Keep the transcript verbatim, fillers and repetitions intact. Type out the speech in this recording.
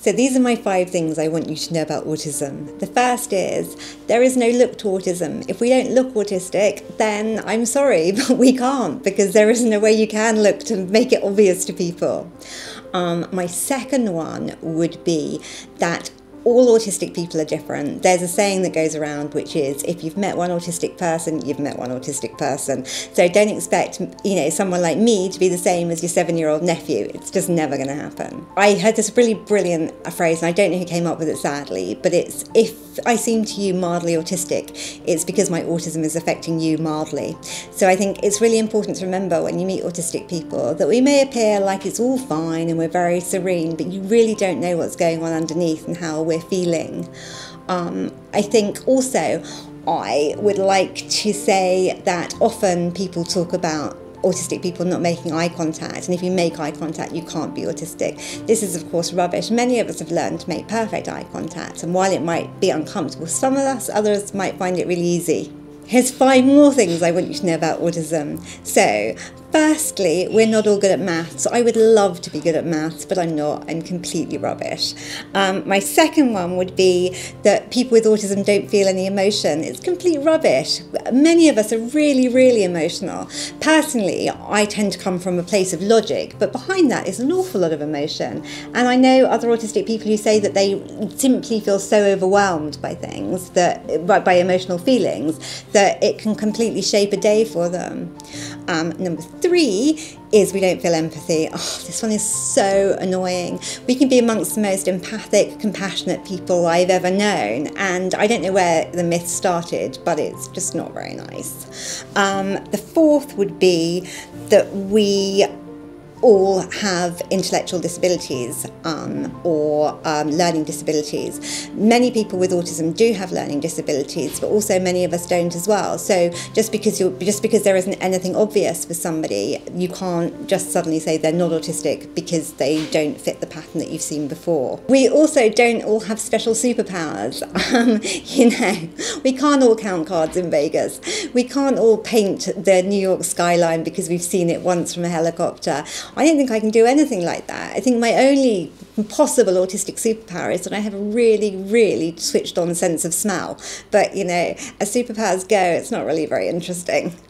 So these are my five things I want you to know about autism. The first is, there is no look to autism. If we don't look autistic, then I'm sorry, but we can't, because there isn't a way you can look to make it obvious to people. Um, my second one would be that all autistic people are different. There's a saying that goes around, which is, if you've met one autistic person, you've met one autistic person. So don't expect, you know, someone like me to be the same as your seven-year-old nephew. It's just never going to happen. I heard this really brilliant phrase, and I don't know who came up with it, sadly, but it's, if I seem to you mildly autistic, it's because my autism is affecting you mildly. So I think it's really important to remember when you meet autistic people that we may appear like it's all fine and we're very serene, but you really don't know what's going on underneath and how we're feeling. Um, I think also I would like to say that often people talk about autistic people not making eye contact, and if you make eye contact you can't be autistic. This is of course rubbish. Many of us have learned to make perfect eye contact, and while it might be uncomfortable for some of us, others might find it really easy. Here's five more things I want you to know about autism. So, firstly, we're not all good at maths. I would love to be good at maths, but I'm not. I'm completely rubbish. Um, my second one would be that people with autism don't feel any emotion. It's complete rubbish. Many of us are really, really emotional. Personally, I tend to come from a place of logic, but behind that is an awful lot of emotion. And I know other autistic people who say that they simply feel so overwhelmed by things, that by, by emotional feelings, that it can completely shape a day for them. Um, number three is we don't feel empathy. Oh, this one is so annoying. We can be amongst the most empathic, compassionate people I've ever known, and I don't know where the myth started, but it's just not very nice. Um, the fourth would be that we all have intellectual disabilities um, or um, learning disabilities. Many people with autism do have learning disabilities, but also many of us don't as well. So just because you're, just because there isn't anything obvious with somebody, you can't just suddenly say they're not autistic because they don't fit the pattern that you've seen before. We also don't all have special superpowers. Um, you know, we can't all count cards in Vegas. We can't all paint the New York skyline because we've seen it once from a helicopter. I don't think I can do anything like that. I think my only possible autistic superpower is that I have a really, really switched on sense of smell. But, you know, as superpowers go, it's not really very interesting.